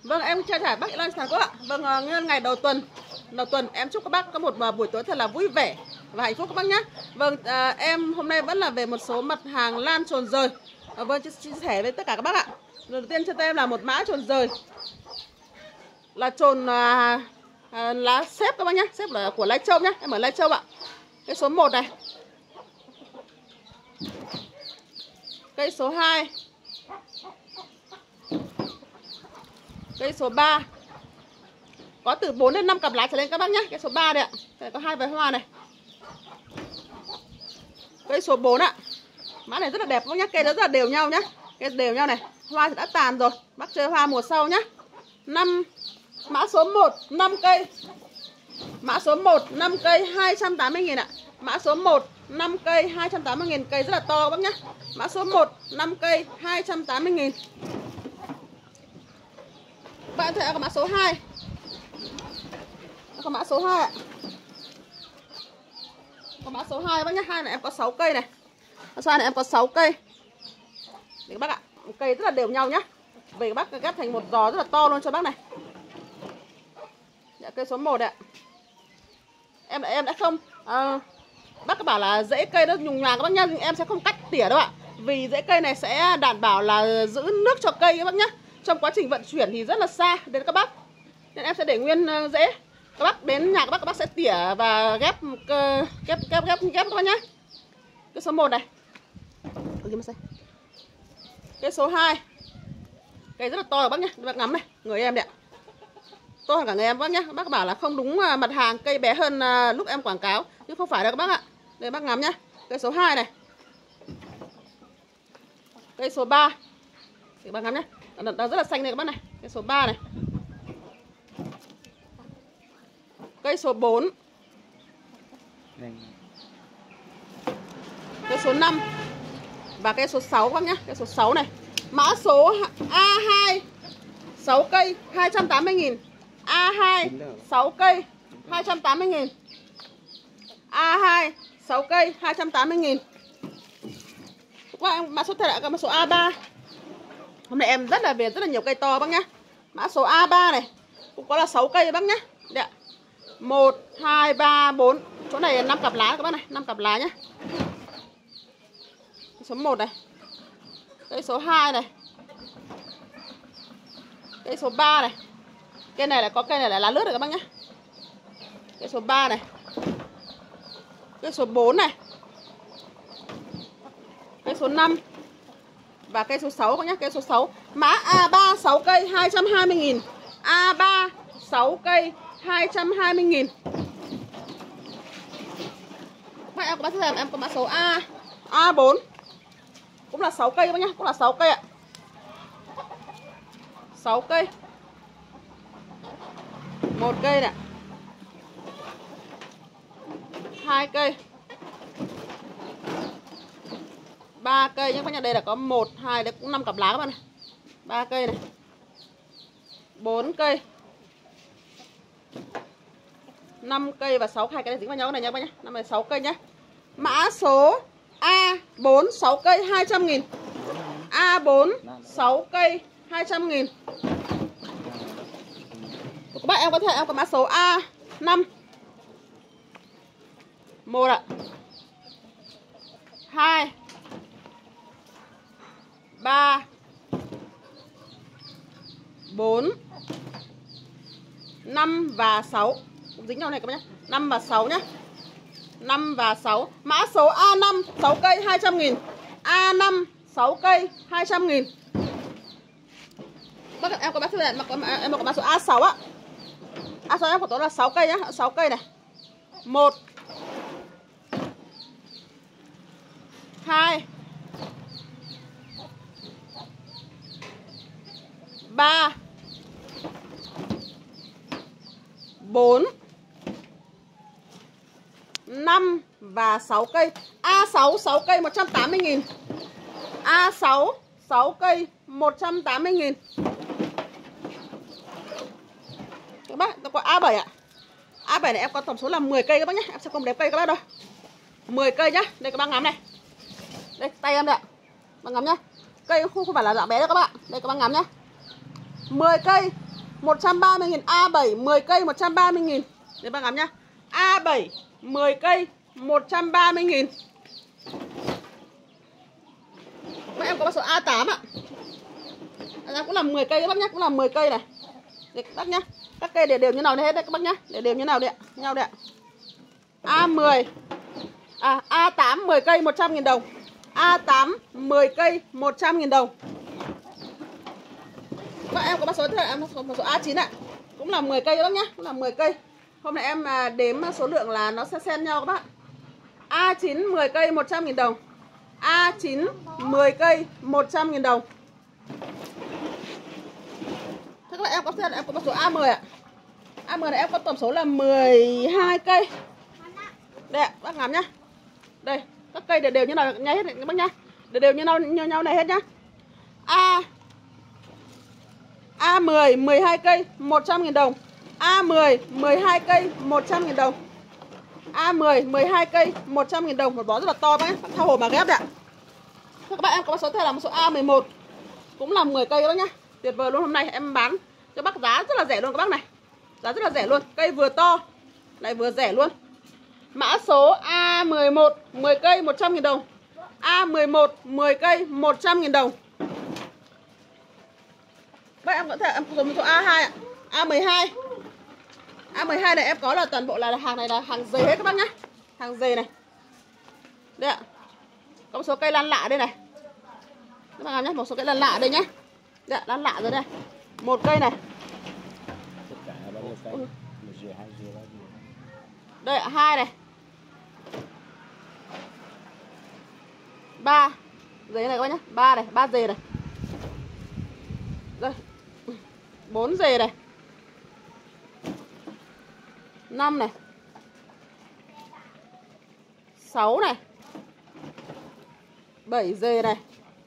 Vâng, em chào cả bác Lan Sản Quốc ạ. Vâng, nhân ngày đầu tuần em chúc các bác có một buổi tối thật là vui vẻ và hạnh phúc các bác nhé. Vâng, em hôm nay vẫn là về một số mặt hàng lan trồn dời. Vâng, chia sẻ với tất cả các bác ạ. Đầu tiên cho em là một mã trồn dời, là trồn lá xếp các bác nhé. Xếp là của Lai Châu nhé. Em ở Lai Châu ạ. Cái số 1 này. Cây số 2. Cây số 3. Có từ 4 đến 5 cặp lá trở lên các bác nhé. Cây số 3 đây ạ. Đây có 2 vài hoa này. Cây số 4 ạ. Mã này rất là đẹp các bác nhé. Cây đó rất là đều nhau nhé. Cây đều nhau này. Hoa thì đã tàn rồi. Bác chơi hoa mùa sau nhé. Mã số 1 5 cây. Mã số 1 5 cây 280.000 ạ. Mã số 1 5 cây 280.000. Cây rất là to các bác nhé. Mã số 1 5 cây 280.000. Bạn thấy có mã số 2. Có mã số 2 ạ. Có mã số 2 bác nhé. 2 này em có 6 cây này. Số 2 này em có 6 cây. Để các bác ạ. Cây rất là đều nhau nhá. Về các bác ghép thành một giò rất là to luôn cho bác này. Dạ, cây số 1 ạ. Em đã không bác có bảo là rễ cây nó nhùng nhàng các bác nhá, nhưng em sẽ không cắt tỉa đâu ạ. Vì rễ cây này sẽ đảm bảo là giữ nước cho cây các bác nhá. Trong quá trình vận chuyển thì rất là xa đến các bác. Nên em sẽ để nguyên rễ. Các bác đến nhà các bác sẽ tỉa và ghép các bác nhá. Cái số 1 này. Cái số 2. Cây rất là to các bác nhá. Các bác ngắm này, người em đấy ạ. To hơn cả người em các bác nhá. Bác bảo là không đúng mặt hàng, cây bé hơn lúc em quảng cáo, nhưng không phải đâu các bác ạ. Đây bác ngắm nhá. Cây số 2 này. Cây số 3. Các bác ngắm nhá. Nó rất là xanh này các bác này. Cây số 3 này. Cây số 4. Cây số 5. Và cây số 6 các bác nhá. Cây số 6 này. Mã số A2 6 cây 280.000. A2 6 cây 280.000. A2 6 cây 280.000. Mã số thật là mã số A3. Hôm nay em rất là nhiều cây to bác nhá. Mã số A3 này cũng có là 6 cây bác nhá. Đây ạ. 1 2 3 4. Chỗ này 5 cặp lá các bác này, 5 cặp lá nhá. Số 1 này. Cây số 2 này. Cây số 3 này. Cây này là có cây này là lá lướt rồi các bác nhá. Cây số 3 này. Cây số 4 này. Cây số 5. Và cây số 6 các nhá, cây số 6. Mã A3 6 cây 220.000. A3 6 cây 220.000. Bạn em có bác em có mã số A4. Cũng là 6 cây các bác nhá, cũng là 6 cây ạ. 6 cây. 1 cây này. 2 cây. 3 cây nhé các bác. Đây là có 1 2 đấy cũng 5 cặp lá các bạn này. 3 cây này. 4 cây. 5 cây và 6 hai cái này dính vào nhau này nha các bác nhé. 5 này 6 cây nhé. Mã số A4 6 cây 200.000. A4 6 cây 200.000. Các bạn em có thể em có mã số A5. 1 ạ. 2 3 4 5 và 6. Cũng dính nhau này các bác nhé. 5 và 6 nhé. 5 và 6. Mã số A5 6 cây 200.000. A5 6 cây 200.000. Bác em có bác em có mã số A6 ạ. A6 em của tôi là 6 cây nhá, 6 cây này. 1 2 3 4 5 và 6 cây. A6 6 cây 180.000. A6 6 cây 180.000. Các bác, tôi có A7 ạ. A7 này em có tổng số là 10 cây các bác nhé. Em sẽ không đếm cây các bác đâu. 10 cây nhá. Đây các bác ngắm này. Đây tay em đây ạ. Bác ngắm nhá. Cây không phải là dạng bé đâu các bạn. Đây các bác ngắm nhá. 10 cây 130.000. A7 10 cây 130.000. Để bác ngắm nhá. A7 10 cây 130.000. Các em có mã số A8 ạ. Cũng là 10 cây các bác nhá, cũng là 10 cây này. Để các bác nhá. Các cây đều như nào đây hết đấy các bác nhá. Để đều như nào đấy ạ. Nhau đấy ạ. A10. A8 10 cây 100.000 đồng. A8 10 cây 100.000 đồng. Các em có mã số A9 ạ. Cũng là 10 cây các bác nhá, cũng là 10 cây. Hôm nay em đếm số lượng là nó sẽ xen nhau các bác. A9 10 cây 100.000 đồng. A9 10 cây 100.000 đồng. Thế các bạn em có mã số A10 ạ. A10 này em có tổng số là 12 cây. Đây ạ, bác ngắm nhá. Đây, các cây đều như nào nhá hết các bác nhá. Đều như nhau này hết nhá. A10 12 cây 100.000 đồng. A10 12 cây 100.000 đồng. A10 12 cây 100.000 đồng. Một bó rất là to bác nhé. Tha hồ mà ghép đấy ạ. Các bạn em có số là một số A11. Cũng là 10 cây các bác nhá. Tuyệt vời luôn. Hôm nay em bán cho bác giá rất là rẻ luôn các bác này. Giá rất là rẻ luôn. Cây vừa to lại vừa rẻ luôn. Mã số A11 10 cây 100.000 đồng. A11 10 cây 100.000 đồng. Vậy em có thể em dùng số A2 ạ. A12. A12 này em có là toàn bộ là hàng này là hàng dày hết các bác nhá. Hàng dày này. Đây ạ. Có một số cây lan lạ đây này. Các bác nhá, một số cây lan lạ đây nhá. Đây ạ, lan lạ rồi đây. Một cây này. Đây ạ, 2 này. 3 dề này các bác nhá, 3 này, 3 dề này. Rồi. 4 dề này. 5 này. 6 này. 7 dề này.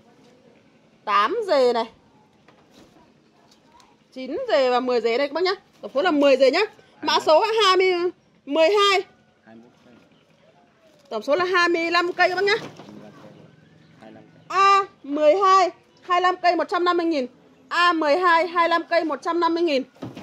8 dề này. 9 dề và 10 dề đây các bác nhá. Tổng số là 10 dề nhá. Mã số 12. Tổng số là 25 cây các bác nhá. A12 25 cây 150.000. A12 25 cây 150.000.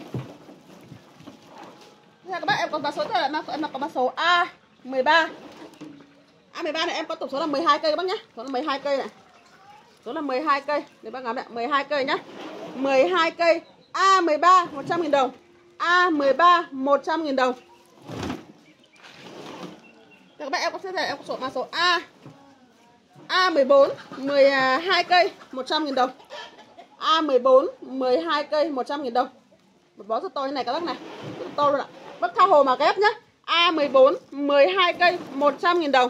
Các bác em có mã số là em có mã số A13. A13 này em có tổng số là 12 cây các bác nhá. Số là 12 cây này. Số là 12 cây. Để bác ngắm này, 12 cây nhá. 12 cây. A13 100.000 đồng. A13 100.000 đồng. Các bạn em có em có số mã số A14 12 cây 100.000 đồng. A14 12 cây 100.000 đồng. Một bó rất to như này các bác này. Rất to luôn ạ. Bác tha hồ mà ghép nhá. A14 12 cây 100.000 đồng.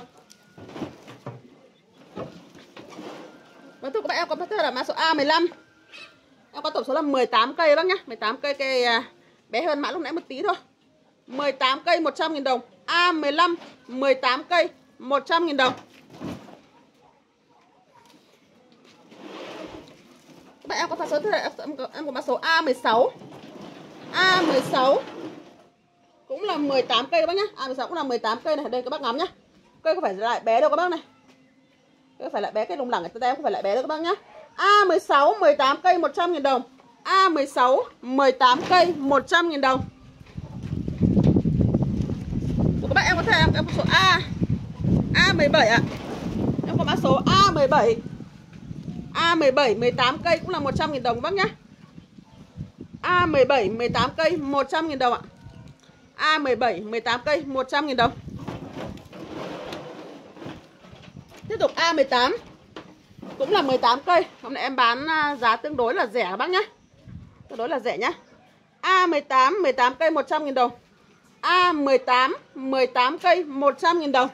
Và thưa các bạn em có là mã số A15. Em có tổng số là 18 cây bác nhá. 18 cây bé hơn mã lúc nãy một tí thôi. 18 cây 100.000 đồng. A15 18 cây 100.000 đồng. Các bạn em có mã số em có mã số A16. A16 cũng là 18 cây các bác nhá. A16 cũng là 18 cây này. Đây các bác ngắm nhá. Cây không phải lại bé đâu các bác này. Cây không phải lại bé, cây lùng lẳng người ta không phải lại bé đâu các bác nhá. A16 18 cây 100.000 đồng. A16 18 cây 100.000 đồng. Của các bạn em có thể em có số A17 ạ. Em có mã số A17. A17 18 cây cũng là 100.000 đồng các bác nhá. A17 18 cây 100.000 đồng ạ. A17 18 cây 100.000 đồng. Tiếp tục A18 cũng là 18 cây. Hôm nay em bán giá tương đối là rẻ các bác nhá. Tương đối là rẻ nhá. A18 18 cây 100.000 đồng. A18 18 cây 100.000 đồng.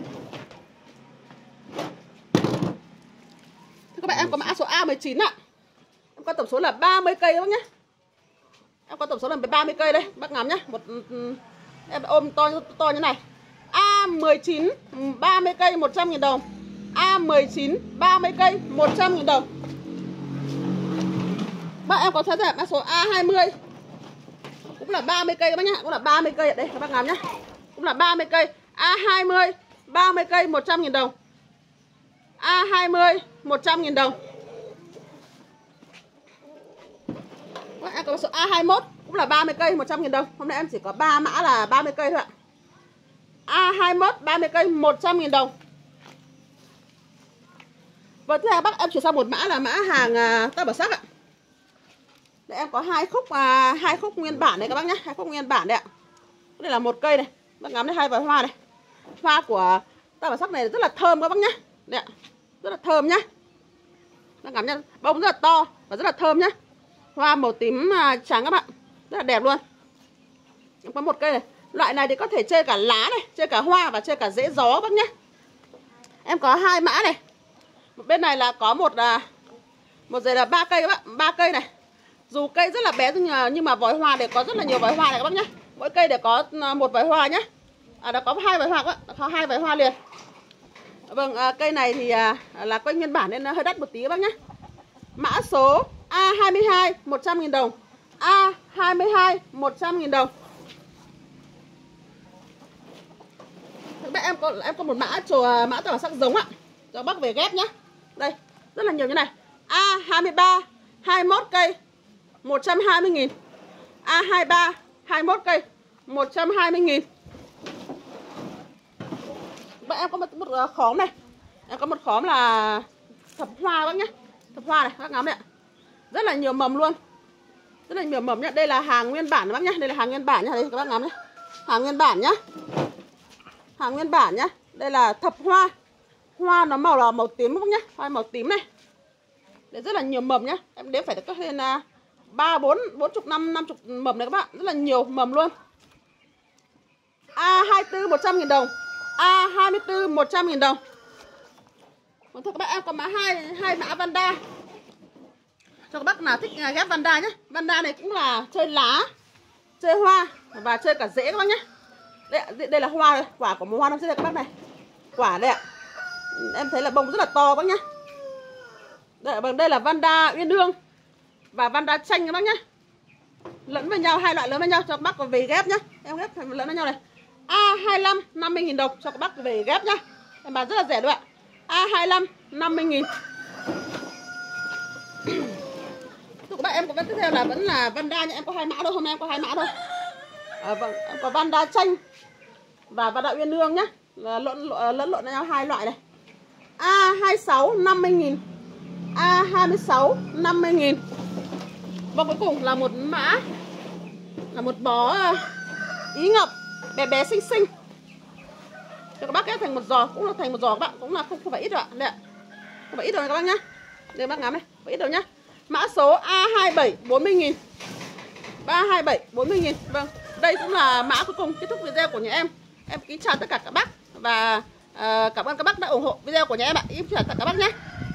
Thưa các bạn em có mã số A19 ạ. Em có tổng số là 30 cây các bác nhá. Em có tổng số là 30 cây đây, bác ngắm nhá. Một em ôm to như này. A19 30 cây 100.000 đồng. A19 30 cây 100.000 đồng. Bác em có thấy là mã số A20 cũng là 30 cây các bác nhá, cũng là 30 cây ở đây các bác ngắm nhá. Cũng là 30 cây. A20 30 cây 100.000 đồng. A20 100.000 đồng. Em có mã số A21 cũng là 30 cây 100.000 đồng. Hôm nay em chỉ có 3 mã là 30 cây thôi ạ. A21 30 cây 100.000 đồng. Và tiếp theo bác em chuyển sang một mã là mã hàng tơ bảo sắc ạ. Đây em có hai khúc nguyên bản này các bác nhé, 2 khúc nguyên bản đây ạ. Đây là một cây này, bác ngắm đây 2 vòi hoa này. Hoa của tơ bảo sắc này rất là thơm các bác nhé. Đây ạ, rất là thơm nhá. Bác ngắm nhá, bông rất là to và rất là thơm nhá. Hoa màu tím trắng các bạn, rất là đẹp luôn. Em có một cây này, loại này thì có thể chơi cả lá này, chơi cả hoa và chơi cả rễ gió các bác nhé. Em có 2 mã này. Bên này là có một dây là 3 cây các bạn, 3 cây này. Dù cây rất là bé nhưng mà vòi hoa để có rất là nhiều vòi hoa này các bác nhé. Mỗi cây để có một vòi hoa nhé. Đã có 2 vòi hoa các bạn, có 2 vòi hoa liền. Vâng, cây này thì là cây nguyên bản nên hơi đắt một tí các bác nhé. Mã số A22 100.000 đồng. A22 100.000 đồng. Em có một mã mã tơ bảo sắc giống ạ. Cho bác về ghép nhé. Đây, rất là nhiều như này. A23 21 cây 120.000. A23 21 cây 120.000. Vậy em có một khóm này. Em có một khóm là thập hoa bác nhé. Thập hoa này, bác ngắm đấy ạ. Rất là nhiều mầm luôn. Rất là nhiều mầm nhé. Đây là hàng nguyên bản bác nhé. Đây là hàng nguyên bản nhé. Đây các bác ngắm nhé. Hàng nguyên bản nhá. Hàng nguyên bản nhá. Đây là thập hoa. Hoa nó màu tím bác nhé. Hoa màu tím này. Đấy, rất là nhiều mầm nhá. Em đếm phải được lên 3, 40, 50 mầm này các bạn. Rất là nhiều mầm luôn. A24 100.000 đồng. A24 100.000 đồng. Còn thưa các bác em có mã hai mã Vanda. Cho các bác nào thích ghép Vanda nhé. Vanda này cũng là chơi lá, chơi hoa và chơi cả rễ các bác nhé. Đây là hoa đây. Quả của một hoa năm xưa các bác này. Quả đây ạ. Em thấy là bông rất là to các bác nhé. Đây là Vanda uyên ương và Vanda chanh các bác nhé. Lẫn với nhau, 2 loại lẫn với nhau cho các bác về ghép nhé. Em ghép lẫn với nhau này. A25 50.000 đồng cho các bác về ghép nhé. Em bán rất là rẻ đúng ạ. A25 50.000. Thưa các bác em có tiếp theo là vẫn là Vanda nhé. Em có 2 mã thôi, hôm nay em có 2 mã thôi. Vâng, em có Vanda chanh và Vanda uyên ương nhé. Lẫn lộn với nhau 2 loại này. A26 50.000. A26 50.000. Và cuối cùng là một mã là một bó ý ngọc bé bé xinh xinh. Cho các bác ghép thành một giò, cũng là thành một giò các bạn, cũng là không phải ít đâu ạ. Đây ạ. Không phải ít đâu các bác nhá. Đây bác ngắm này, phải ít đâu nhá. Mã số A27 40.000. 327 40.000. Vâng, đây cũng là mã cuối cùng kết thúc video của nhà em. Em kính chào tất cả các bác và cảm ơn các bác đã ủng hộ video của nhà em ạ. Em chào tất cả các bác nhé.